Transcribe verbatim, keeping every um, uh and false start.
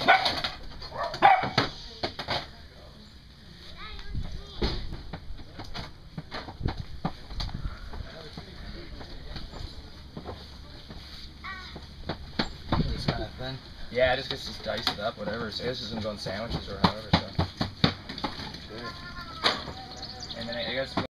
This kind of thin? Yeah, just gets to dice it up, whatever. So this is gonna go in sandwiches or however. So. Good. And then I guess.